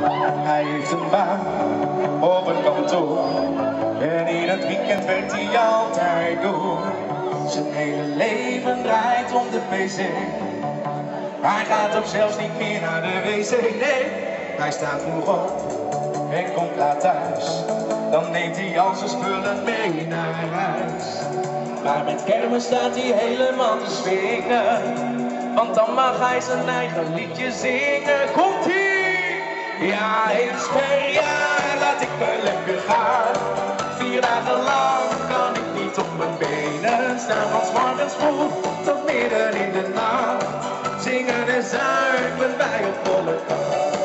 Hij heeft een baan op een kantoor en in het weekend werkt hij altijd door. Zijn hele leven draait om de pc. Hij gaat ook zelfs niet meer naar de wc, nee. Hij staat vroeg op en komt laat thuis. Dan neemt hij al zijn spullen mee naar huis. Maar met kermis staat hij helemaal te swingen, want dan mag hij zijn eigen liedje zingen. Komt-ie! Ja, eens per jaar laat ik me lekker gaan. 4 dagen lang kan ik niet op mijn benen staan. Van 's morgens vroeg tot midden in de nacht. Zingen en zuipen wij op volle kracht.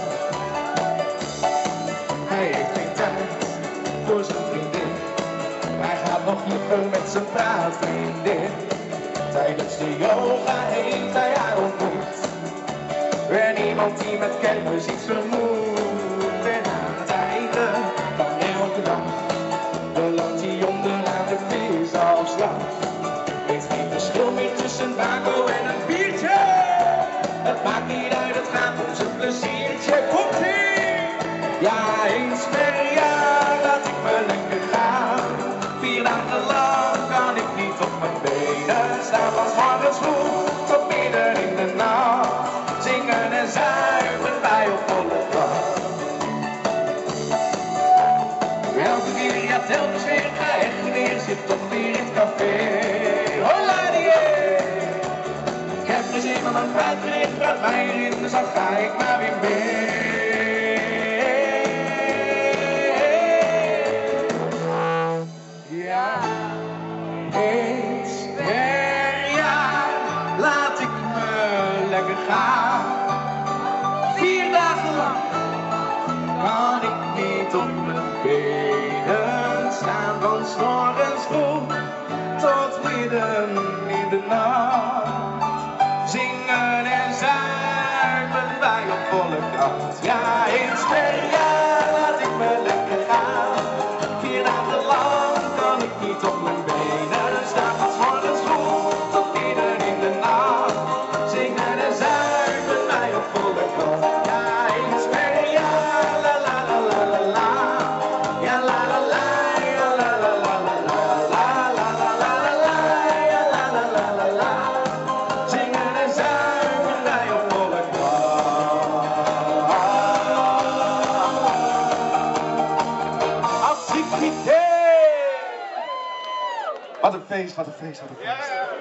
Hij heeft geen tijd voor zijn vriendin. Hij gaat nog liever met zijn praatvriendin. Tijdens de yoga heeft hij haar ontmoet. En iemand die met kermis iets vermoedt. En aan het einde van elke dag belandt hij onderaan de visafslag. Heeft geen verschil meer tussen bako en een biertje. Het maakt niet uit, het gaat om zijn pleziertje. Komt-ie! Ja, eens per jaar laat ik me lekker gaan. 4 dagen lang kan ik niet op mijn benen staan. Van 's morgens vroeg tot midden in de nacht. Zingen en zuipen wij op volle kracht. Elke keer, ja telkens weer, ik ga echt weer, zit toch weer in het café. Hola die! Ik heb geen zin van een fruitgericht, gaat mij erin, dus dan ga ik maar weer mee. Ja, eens per jaar laat ik me lekker gaan. 4 dagen lang kan ik niet op mijn benen staan. Van 's morgens vroeg tot midden in de nacht. Zingen en zuipen wij op volle kracht. Ja, eens per jaar laat ik me lekker gaan. 4 dagen lang kan ik niet op mijn benen staan. Van 's morgens vroeg tot midden in de nacht. Zingen en zuipen wij op volle kracht. Ja, eens per jaar, la la la la la la. Ja, la la la, ja la la la la la. La la la la la la, ja la la la la la. Zingen en zuipen wij op volle kracht. Activiteit! Wat een feest, wat een feest, wat een feest.